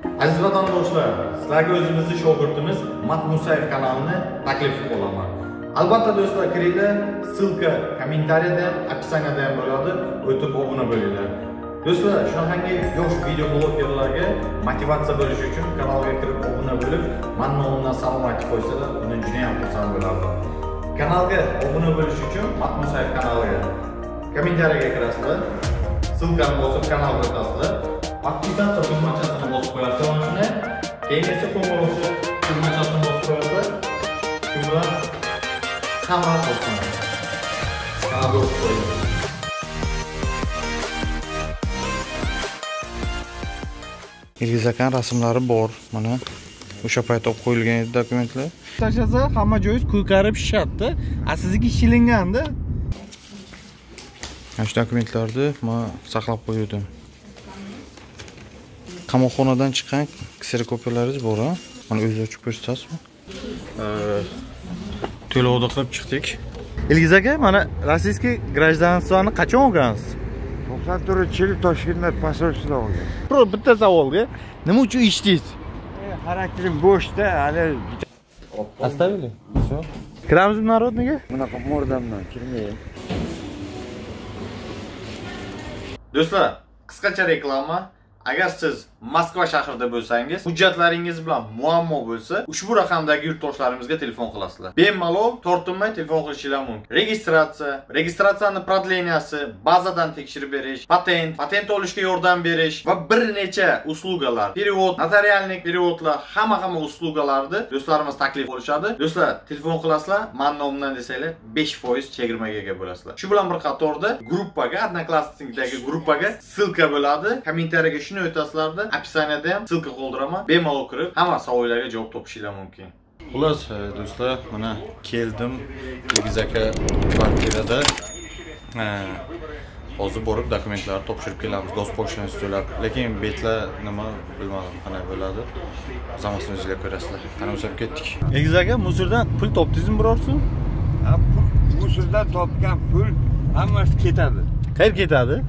Aziz vatandoshlar, sizlarga o'zimizning shogirdimiz Mat Musayev kanalini taklif qilaman. Albatta do'stlar, kiringlar, ссылка kommentariyada, описанияda ham bo'ladi, o'tib obuna bo'linglar. Do'stlar, shunaqangi yosh video blogerlarga motivatsiya bo'lish uchun kanalga kirib obuna bo'lib, men nomimdan salom aytib qo'ysalar, bundan juda ham xursand bo'lardim. Kanalga obuna bo'lish uchun Mat Musayev kanaliga kommentariyaga kirasizlar, ссылкani bosib kanalga o'tasizlar. Aktivatsiya tugmachasini bosib qo'yasizlar mana shuni. Keyin esa qo'ng'iroqcha tugmachasini bosib qo'yasizlar. Shu bilan hamma bo'lsin. Kanalga o'tib qo'ying. Ilgiz akan rasmlari bor. Mana o'sha payt olib qo'yilgan edi dokumentlar. Tashlasa hamma joyingiz ko'karib shishatdi. Sizniki shilinganda. Shu dokumentlarni men saqlab qo'ydim. Qamoqxonadan chiqqan kserokopiyalaringiz bor, ha? Mana o'zingiz ochib ko'rsatasizmi? To'lovda qilib chiqdik. Ilgiz aka, mana rossiyaskiy grajdanstvoni qachon olgansiz? 94-yil Toshkentda posolstvoda olgan. Bitta savolga, nima uchun ichdingiz? Xarakterim bo'shda, hali Оставили? Всё. Kiramizmi narodniga? bunaqa mordamdan kirmaydi. Do'stlar, qisqacha reklama. Agar siz Moskva shahrida bo'lsangiz, hujjatlaringiz bilan muammo bo'lsa, ushbu raqamdagi yurtdoshlarimizga telefon qilasizlar. Bemalol tortinmay telefon qilishingiz mumkin. Registratsiyani prodleniyasi, bazadan tekshirib berish, patent olishga yordam berish va bir necha uslugalar, perevod, notarialnik perevodlar, hamma uslugalarni do'stlarimiz taklif qilishadi. Do'stlar, telefon qilasizlar, men nomimdan desanglar 5% chegirmaga ega bo'lasizlar. Shu bilan bir qatorda gruppaga, Odnoklassnikdagi gruppaga ссылка bo'ladi. Kommentariyaga shuni o'tasizlarda, описаниеda ham ссылка qoldiraman. Bemalol kirib, hamma savollarga javob topishingiz mumkin. Xullas, do'stlar, mana keldim Ilgiz aka kvartirada. Hozir borib dokumentlarni topshirib kelamiz, Госпоштani to'lab. Lekin betlar nima bilmadim, qanday bo'ladi. Zamasini o'zingizlar ko'rasizlar. Qani o'zab ketdik. Ilgiz aka, musuldan pul topdingizmi birorsi? Musuldan topgan pul hammasi ketadi. Qayerga ketadi?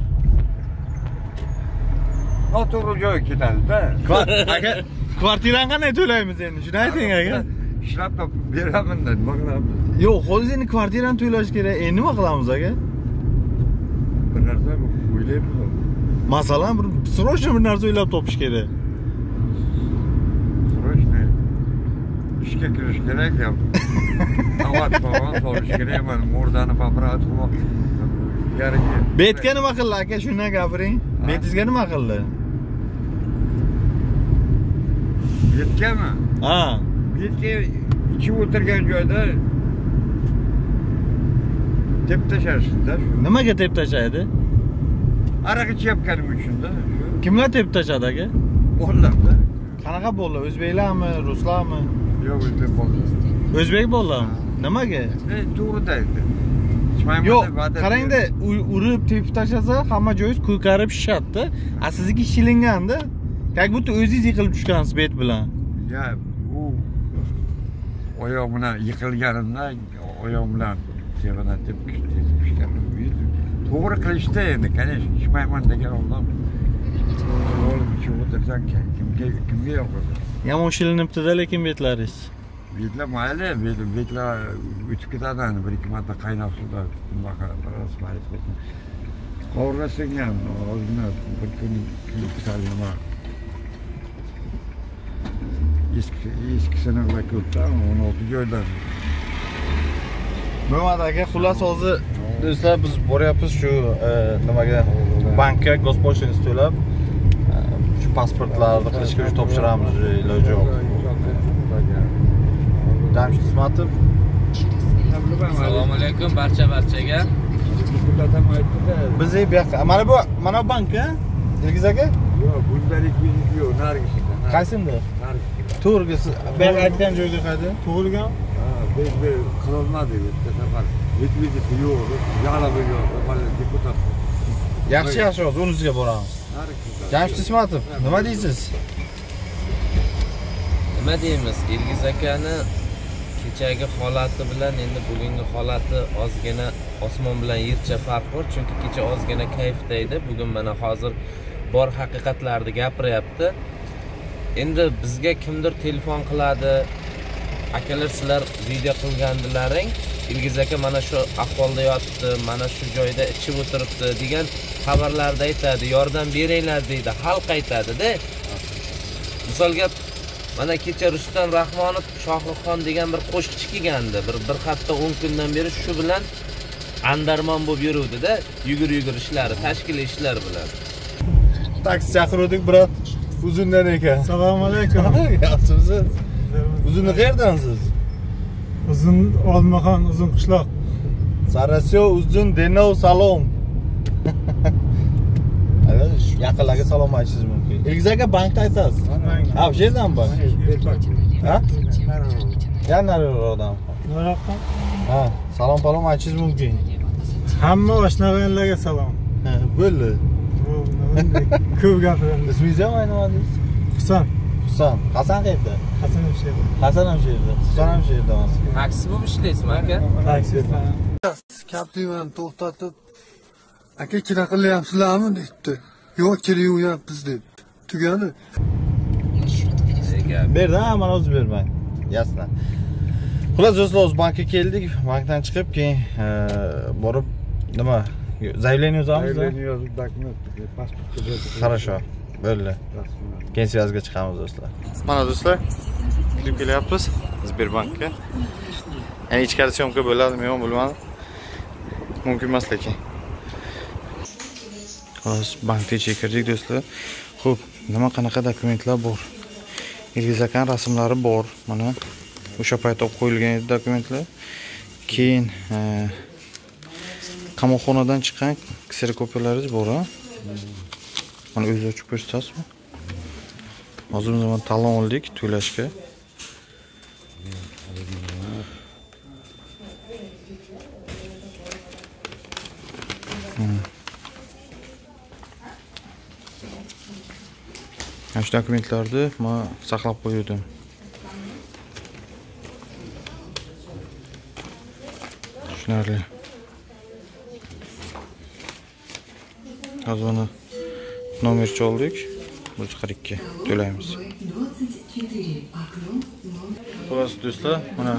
Noto'g'ri joyga ketadi-da. Aka, kvartirani qanday to'laymiz endi? Shuni ayting aka. Ishlab topib beraman-da, nima qilamiz? Yo'q, hozir endi kvartirani to'lash kerak. Endi nima qilamiz aka? Bir narsa o'ylaymiz. Masalan, bir srochno bir narsa o'ylab topish kerak. Srochno ishga kirish kerak ham. Avat falan solish kerak, mana mordani papirat qilib yarigi. Betga nima qildi aka? Shundan gapiring. Betingizga nima qildi? Betgami? Ha. Betga ichib o'tirgan joyda deb tashashdi-da. Nimaga deb tashlaydi? Aroq ichayotganim uchun-da. Kimlar deb tashladi aka? Bolalar-da. Qanaqa bolalar? O'zbeklarmi, ruslarmi? Yo'q, o'zbek bolalar. O'zbek bolalarmi? Nimaga? To'g'rida aytdi. Yo'q, qarangda, urib tepib tashlasa, hamma joyingiz ko'karib shishatdi. Sizniki shilinganda, как будто o'zingiz yiqilib tushgansiz bet bilan. Ya, u oyoq bilan yiqilganimda, oyoq bilan tevadan tepib tushganim. To'g'ri qilishdi endi, конечно, ichmayman degan odam. O'g'lim ichib o'tirsan, kimga yoqadi? Yomon shilinibdi-da, lekin betlaringiz. Betlar mayli, betlar o'tib ketadi, bir-ikki marta qaynoq suvda bunaqa rasmayib ketdi. Qovurasang ham ozgina bir kun sal nima eskisini qilib ko'pda 16 joydan. Bo'lmadi aka, xullas hozir do'stlar biz boryapmiz shu nimaga bankka Госпоштani to'lab shu pasportlarni qilishga topshiramiz, iloji yo'q. Jamshid Ismatov. Assalomu alaykum barchaga. Dadam aytdi-da. Biz bu yoqqa, mana bu bank-a? Ilgiz aka? Yo'q, bundalik bizniki yo'q, narigisi. Qaysinda? Narigisi. To'g'ri, ben aytgan joyga qayda? To'g'riga? Ha, biz qilolmadi bitta safar. Yetmidi yo'q, yag'lab yo'q, mana deputat. Yaxshi, hozir o'zingizga boramiz. Narigisi. Jamshid Ismatov, nima deysiz? Nima deymiz? Ilgiz akani kechagi holati bilan endi bugungi holati ozgina osmon bilan yercha farq bor. Chunki kecha ozgina kayfda edi, bugun mana hozir bor haqiqatlarni gapiryapti. Endi bizga kimdir telefon qiladi. Akalar sizlar video qilgandilaring, Ilgiz aka mana shu ahvolda yotibdi, mana shu joyda ichib o'tiribdi degan xabarlarda aytadi, yordam beringlar deydi, xalq aytadi-da. Misolga mana kecha Rustam Rahmonov Shohruxxon degan bir qo'shiqchi kelgandi. Bir hafta 10 kundan beri shu bilan andarmon bo'lib yuruvdi-da, yugur ishlari, tashkiliy ishlar bilan. Taksi chaqirdik, brat. Uzundan ekan. Assalomu alaykum. Yaxshimisiz? Uzunni qayerdansiz? Uzun Olmaxon, Uzun qishloq. Sarasyo, Uzun, Denov, Salom. Yaqinlarga salom aytishingiz mumkin. Ilgiz aka bankda aytasiz. Ha, bu yerdan bank. Ha? Yana nariroqdan. Nariroqdan? Ha, salom aytishingiz mumkin. Hamma oshnaganlarga salom. Ha, bo'ldi. Ko'p gapiramiz. Ismingiz ham aytmadingiz? Husan. Hasan qayerda? Hasan ham shu yerda. Hasan ham shu yerda. Husan ham shu yerda. Taksi bo'lib ishlaysizmi aka? Taksida. Kaptivani to'xtatib, aka kira qilyapsizlarmi debdi. Yo'q, kiryapmiz debdi. Tugadi. Berdi, mana o'zi bermang. Yasna. Xullas do'stlar, o'z bankka keldik. Bankdan chiqib keyin borib nima? Заявление yozamiz. Zayleni yozib, dokument, pasport berdi. Хорошо. Bo'ldi. Keyin svязga chiqamiz do'stlar. Mana do'stlar, kirib kelyapmiz Sberbankka. Ya'ni ichkari syomka bo'ladimi, yo'qmi bilmadim. Mumkin emas lekin. Hozir bankga kirdik do'stlar. Xo'p, nima qanaqa dokumentlar bor? Ilgiz akaning rasmlari bor. Mana o'sha paytda qo'yilgan edi dokumentlar. Keyin qamoqxonadan chiqqan kserokopiyalaringiz bor, ha? Mana o'zingiz ochib ko'rsatasizmi? Hozir biz mana talon oldik to'lashga. Mana shu dokumentlarni men saqlab qo'ydim. Tushunarli. Hozir mana nomerchi oldik. 142 to'laymiz. Xo'sh do'stlar, mana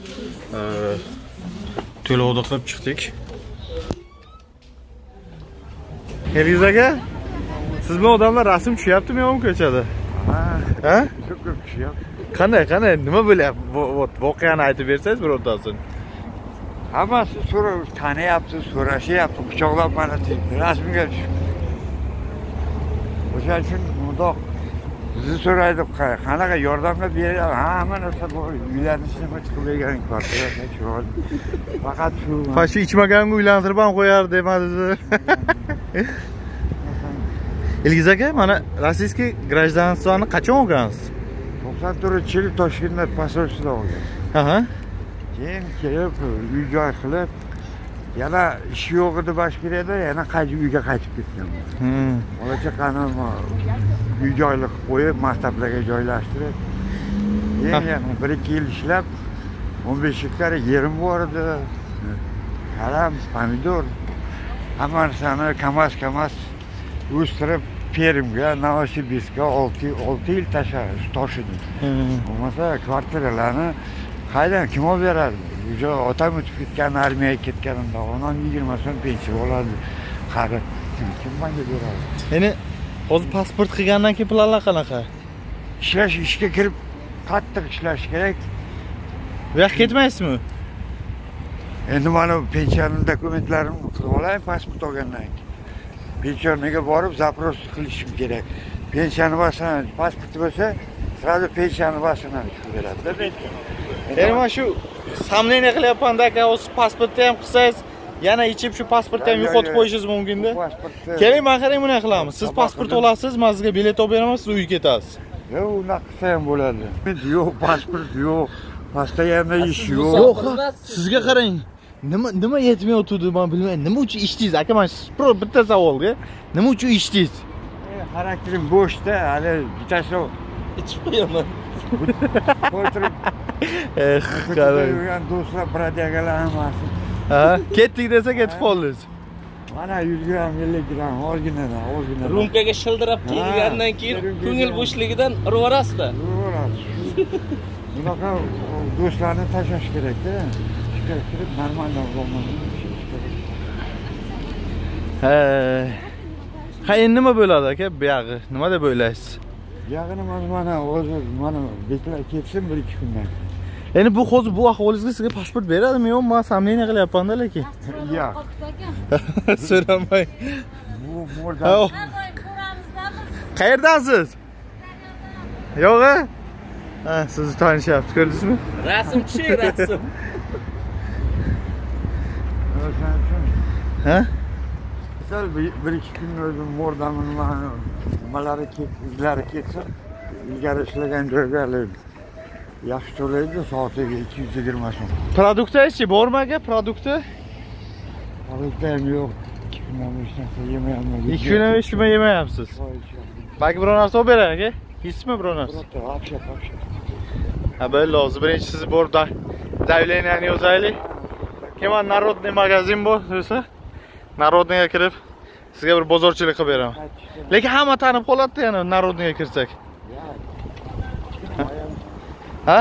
to'lovni qilib chiqdik. Ilgiz aka, siz bilan odamlar rasm tushyaptimi yo'qmi ko'chada? Ha? Ko'p tushyapti. Qanday? Nima bo'lyapti? Voqeani aytib bersangiz birortasini. Hammasi taniyapti, so'rashyapti, quchoqlab mana rasmga tushib. O'sha uchun mundoq bizni so'raydi, qanaqa yordamga beradi. Hamma narsa bor. Uylarni nima chiqib bergan kvartira, faqat shu. Fashi ichmaganga uylantirib ham qo'yar demadi. Ilgiz aka, mana rossiyskiy гражданствоni qachon olgansiz? 94-yil Toshkentda posolstvida olgan. Aha. Keyin kelib, uy-joy qilib, yana ish yo'q edi Bashkiriyada, yana uyga qaytib ketganman. Bola-chaqani uy-joyli qilib qo'yib, maktablarga joylashtirib, keyin 1-2 yil ishlab, 15 gektar yerim bor edi. Karam, pomidor, hamma narsani kamaz o'stirib, Perimga, Novosibirskka 6 yil tashidim. Bo'lmasa kvartiralarni qaydan kim olib beradi? O'sha otam o'tib ketgan, armiyaga ketganimda, onam 20 so'm pensiya oladi. Qari kim menga beradi? Endi hozir pasport qilgandan keyin planlar qanaqa? Ishga kirib, qattiq ishlash kerak. Bu yoqqa ketmaysizmi? Endi mana pensiyaning dokumentlarini qilib olay, pasport olgandan keyin. Pensiyaga borib, zaпрос qilishim kerak. Pensiyani basana, pasporti bo'lsa, sразу pensiyani basana beradi. Endi mana shu samleniya qilyapman-da aka, o'z pasportni ham qilsangiz, yana ichib shu pasportni ham yo'qotib qo'yishingiz mumkin-da. Keling, men qarang, buni qilamiz. Siz pasport olasiz, men sizga bilet olib beraman, siz uyga ketasiz. Yo'q, unaqa qilsa ham bo'ladi. Yo'q, pasport yo'q, постоянно ish yo'q. Yo'q, sizga qarang. Nima yetmayotdi, men bilmayman. Nima uchun ichdingiz? Aka, men bitta savolga. Nima uchun ichdingiz? Xarakterim bo'shda, hali bittasi ichib qo'yaman. O'tirib. Qarang. Yurgan do'stlar, bratiyagalar hammasi. Ha, ketdik desa ketib qoldingiz. Mana 100 gram, 50 gram, original. Rumkaga shildirab kelgandan keyin ko'ngil bo'shligidan urvorasiz-da. Bunaqa do'stlarni tashlash kerak-da. Kirib normalniy bo'lmadi. Ha, endi nima bo'ladi aka? Bu yog'i nima deb o'ylaysiz? Yog'ini mana beklar ketsin 1-2 kundan. Endi bu hozir bu ahvolingizga sizga pasport beradimi yo'qmi? Men samleniya qilyapman-da lekin. Yo'q. So'ramang. Bu mo'rdan. Qayerdasiz? Yo'q-a? Ha, sizni tanishyapti, ko'rdingizmi? Rasm tushing, rasm. Ha? Sal 1-2 kun o'zim mo'rdan nimalari izlari ketsa, ilgari ishlagan joyga yaxshi to'laydi, soatiga 220 so'm. Produktchi bormi aka? Produkti? Produkti ham yo'q. 2 kundan hech narsa yemayapman. 2 kundan hech nima yemayapsiz. Balki biror narsa olib beray aka? Yeysizmi biror narsa? Вообще. Ha, bo'ldi, hozir birinchi sizni borib zaявленияni yozaylik. Keyin Народный magazin bor, desa, Народныйga kirib sizga bir bozorchilik qilib beraman. Lekin hamma tanib qoladi yana Народныйga kirsak. Ha?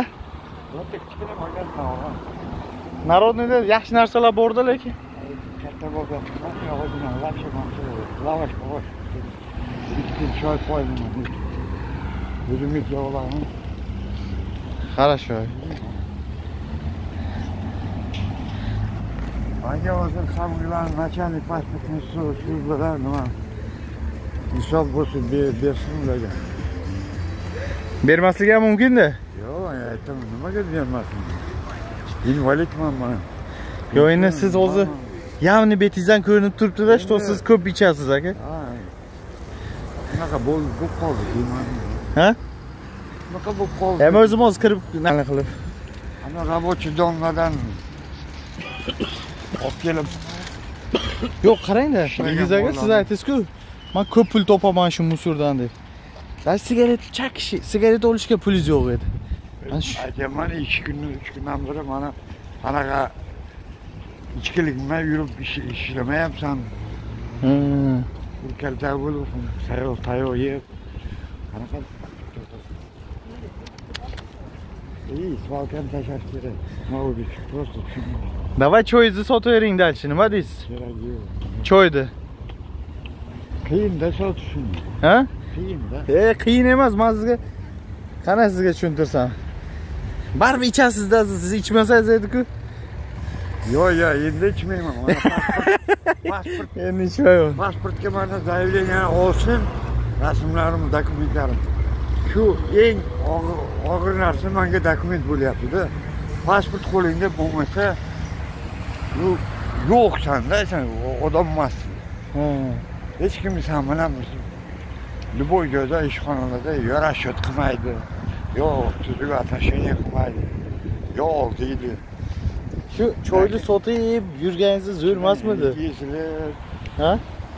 Народныйda yaxshi narsalar bor-da lekin. Katta bo'lgan. Lavash. Ikki choy qo'ydim. O'zimga yog'larim. Хорошо. Anga o'zim samg'ilan начальник pasportni shu bilan nima hisob bo'lsin bersin ularga. Bermasligi ham mumkin-da. Yo'q, aytaman, nimaga bermasin? Invalidman men. Yo'q, endi siz hozir yavni betingizdan ko'rinib turibdi-da, что siz ko'p ichasiz aka. Bunaqa bo'lib qoldi deyman. Ha? Bunaqa bo'lib qoldi. Ham o'zim hozir kirib nima qilib. Ana рабочий domladan olib kelib. Yo'q, qarang-da. Ilgiz aka, siz aytdingiz-ku, men ko'p pul topaman shu musurdan deb. Sigaret chakish, sigaret olishga pulingiz yo'q edi. Aytaman 2 kundan 3 kundan beri mana qanaqa ichkilik bilan yurib ishlamayapsan. Bir kalta bo'lib, sayoq yeb. Qanaqa? Svalkan tashlash kerak. Mavlud, просто tushundim. Davay choyingizni sotavering dalchi, nima deysiz? Kerak yo'q. Choyni. Qiyin-da sotishim. Ha? Qiyin-da. Qiyin emas, men sizga qana sizga tushuntirsam. Baribir ichasiz-da, siz ichmasangiz edi-ku. Yo'q, endi ichmayman. Pasport, Endi ichmayman. pasportga mana zaявleniyani olsin, rasmlarim, dokumentlarim. Shu eng og'ir narsa menga dokument bo'lyapti-da. Pasport qo'lingda bo'lmasa, yo'qsan-da, sen odam emassan. Hech kim sen bilan любой joyda ishxonalarda yarashib qilmaydi. Yo'q, tuzuga отношение qilmaydi. Yo'q deydi. Shu choyni sotib yurganingiz zo'r emasmidi? Ha?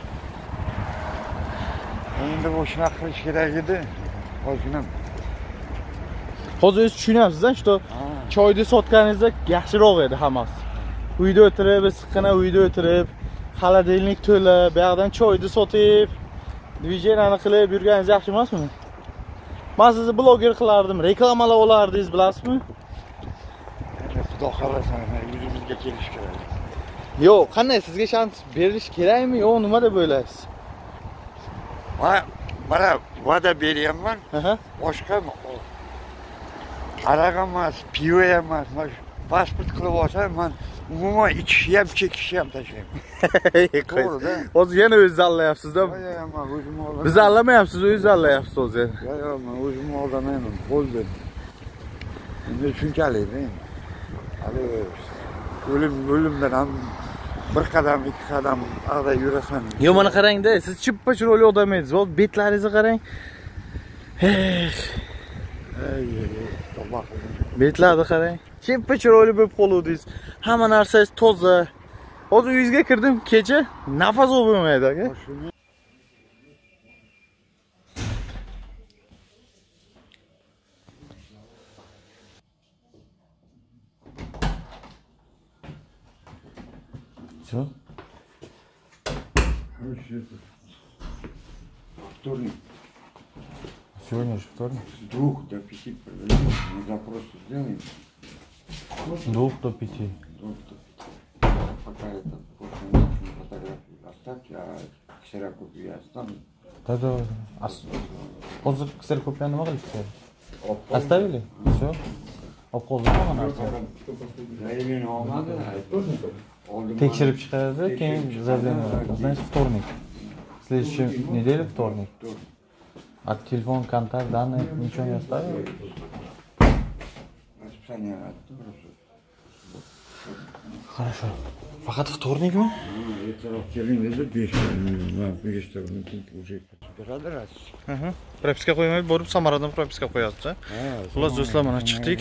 Endi bu shunaqa qilish kerak edi. Hozirgina. Hozir o'zingiz tushunyapsiz-da, что choyni sotganingizda yaxshiroq edi hammasi. Uyda o'tirib, issiqqina uyda o'tirib, xolodilnik to'la, bu yoqdan choyni sotib, dvijeniyani qilib yurganingiz yaxshi emasmi? Men sizni bloger qilardim, reklamalar olardingiz, bilasizmi? Xudo xolasan, yuzimizga kelish kerak. Yo'q, qanday sizga shans berish kerakmi, yo'q, nima deb o'ylaysiz? Mana va'da beryapman. Boshqa aroq emas, pivo emas, pasport qilib olsam, men umuman ichishni ham, chekishni ham tashlayman. To'g'ri-da. Hozir yana o'zingizni allayapsiz-da. Yo'q, men o'zimni olaman. Bizni allamayapsiz, o'zingizni allayapsiz hozir. Yo'q, men o'zimni oldamayman, bo'ldi. Endi shunchalik, hali o'limdan ham bir qadam, 2 qadam ag'da yurasan. Yo'q, mana qarang-da, siz chippa chiroyli odam edingiz. Hozir betlaringizni qarang. Betlarni qarang. Chippa chiroyli bo'lib qoluvdingiz. Hamma narsangiz toza. Hozir uyingizga kirdim, kecha nafas olmaydi aka. Что? Вторник. Сегодня же вторник. С 2 до 5 мы запрос сделаем. 2 до 5. Пока это фотографии оставьте, а ксерокопию я оставлю. Да. Hozir kserokopiyani nima qilishdi? Оставили? Все. Obqoldirman narsa. Заявление olmadi. Tekshirib chiqadi, keyin заявление beradi. Значит, вторник. Следующей неделе вторник. А телефон, контакт, данные, ничего не оставили? Расписание. Хорошо. Faqat вторникmi? Ertaroq keling dedi 5 уже beradi ras. Propiska qo'ymay borib Samaradan propiska qo'yasiz. Xullas do'stlar, mana chiqdik.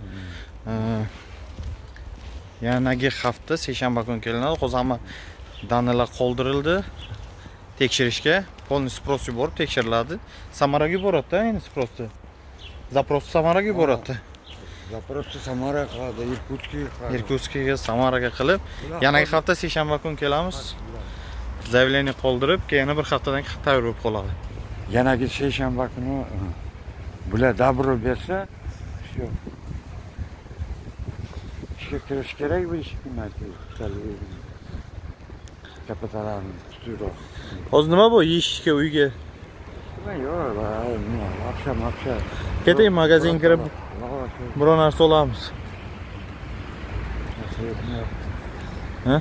Yanagi hafta seshanba kuni kelinadi. Hozir hamma danalar qoldirildi. Tekshirishga, polni sпрос yuborib tekshiriladi. Samaraga boradi-da, endi sprosni. Zaпрос Samaraga yuboradi. Zaprosni Samara qiladi, Irkutskga, Samaraga qilib, yanagi hafta seshanba kuni kelamiz. Заявление qoldirib, keyin bir haftadan keyin tayyor bo'lib qoladi. Yanagi seshanba kuni bular dabro bersa, shu. Ishga kirish kerak bu ish kunlari. Kapitalarni tuturoq. Hozir nima bu yeyishga uyga? Yo'q, akşam. Keting magazinga kirib biror narsa olamiz. Ha?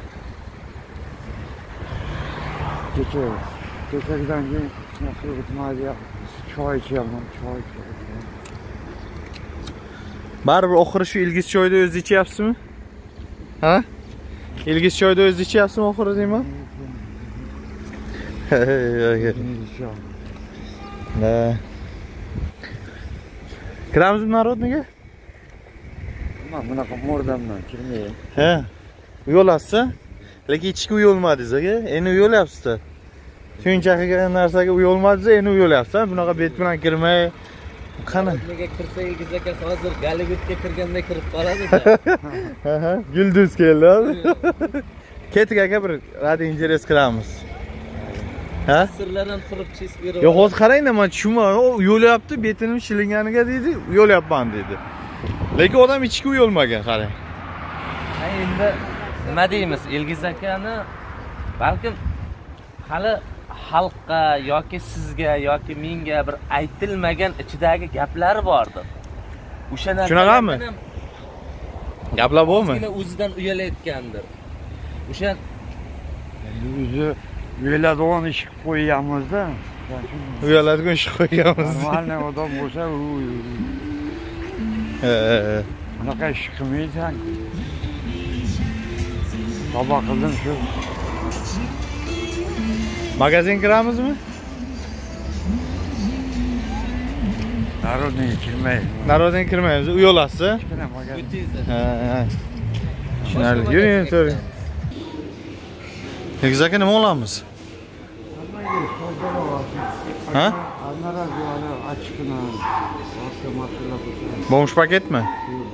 Kechagdan keyin narsa o'tmaydi. Choy ichaman, Baribir oxiri shu ilgis choyda o'zi ichyapsizmi? Ha? İlgis choyda o'zi ichyapsizmi oxiri deyman? Da. Kiramizmi Narodniga? Men bunaqa mordamdan kirmayman. He. Uy olasiz? Lekin ichki uy olmadingiz aka. Endi uy olyapsiz-da. Shuncha qilgan narsaga uy olmadingiz, endi uy olyapsiz. Bunaqa bet bilan kirmay. Qani? Nega kirsa egiz aka hozir Gollivudga kirganda kirib qoladi-da. Yulduz keldi. Ketik aka bir radio interes qilamiz. Ha? Sirlardan turib chis berib. Yo'q, hozir qarang-da, men tushunmadim. O yo'lyapti, betinim shilinganiga deydi, yo'lyapman dedi. Lekin odam ichki uy olmagan, qarang. Ha, endi nima deymiz? Ilgiz akani balkim hali xalqqa yoki sizga yoki menga bir aytilmagan ichidagi gaplari bordir. O'sha narsa Shunaqami? Gaplar bormi? O'zidan uyalayotgandir. O'sha O'zi uyaladigan ish qilib qo'yganmiz-da. Uyaladigan ish qo'yganmiz. Normalniy odam bo'lsa, bunaqa ish qilmaysan. Sabah qildim shu. Magazin kiramizmi? Narodniy kirmaydi. Narodniy kirmaymiz. Uy olasiz? Kichkina magazin. o'tizdi. Ha. Tushunarli. Yuring, to'g'ri. Ilgiz aka nima olamiz? Ha? Bomsh paketmi?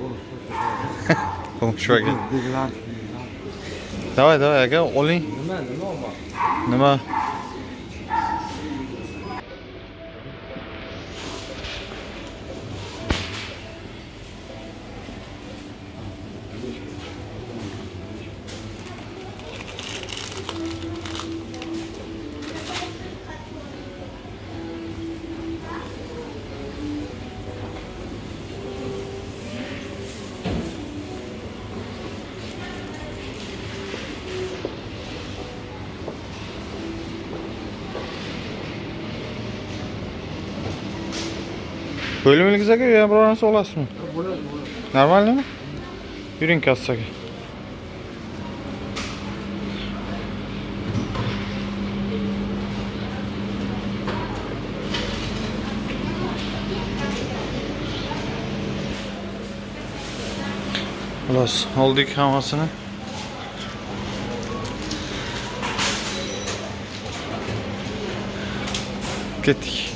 Bomsh paket. Davay aka, oling. Nima olmoq? Nima? Bölümünüze göre ya buradan nasıl olasın mı? Normal mi? Yürüyün kassaga. Xullas, oldik hammasini. Ketdik.